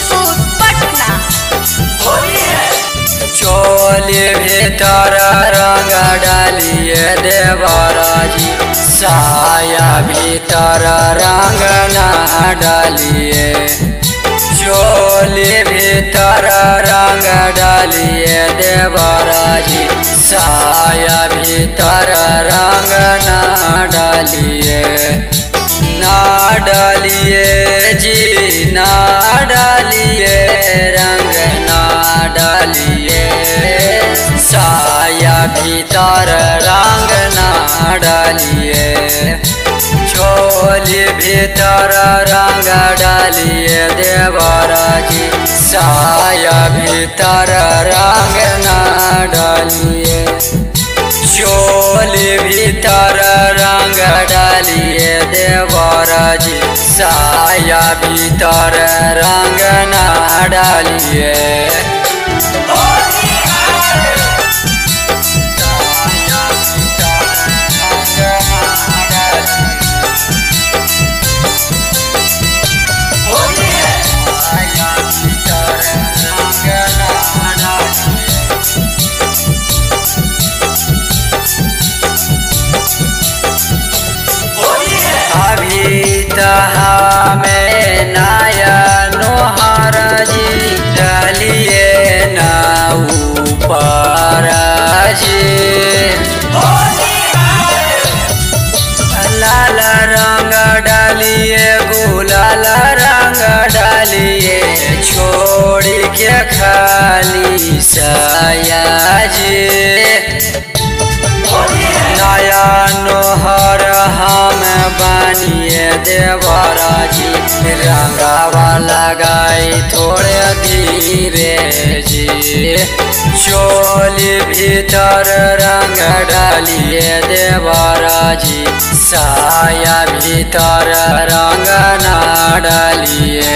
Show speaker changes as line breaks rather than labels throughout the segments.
विशुनपुर पटना।
चोली भीतर रंग डालिए देवरा जी, साया भीतर रंग ना डालिए। चोली भीतर रंग डालिए देवरा जी, साया भीतर रंग ना डालिए। ना डालिए जी ना डालिए, रंग ना डालिए। साया भीतर रंग ना डालिए। चोली भीतर रंग डालिए देवरा जी, साया भीतर रंग ना डालिए। चोली भीतर रंग डालिए देवरा जी, साया भीतर रंग ना डालिए। हमें नाया नोहर जी, डालिए ना ऊपर जी। लाल रंग डालिए गुलाल रंग डालिए, छोड़ के खाली साया जी। नया नोहर हम बनिए देवरा जी, रंगावा लगाई थोड़े धीरे जी। चोली भीतर रंग डालिए देवरा जी, साया भीतर रंग ना डालिए।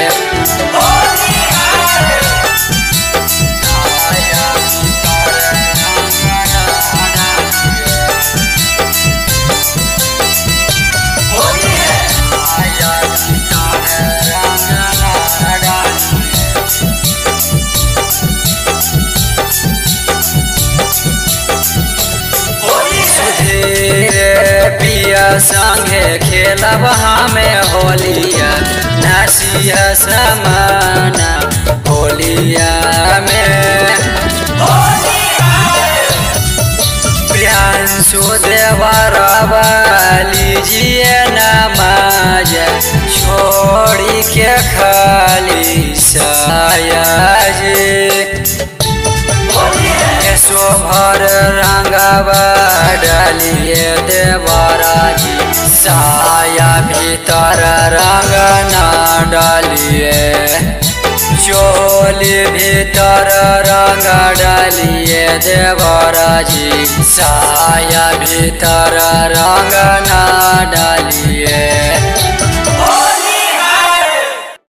पिया संगे खेलब हमें होलिया, नसिया समाना होलिया में। प्रियांशु देवरा लीजिए नमाज, छोड़ी के खाली साया जी। शोभर रंगवा डालिए देवरा जी, साया भीतर रंग ना डालिए। चोली भीतर रंग डालिए देवरा जी, साया भीतर रंग ना डालिए।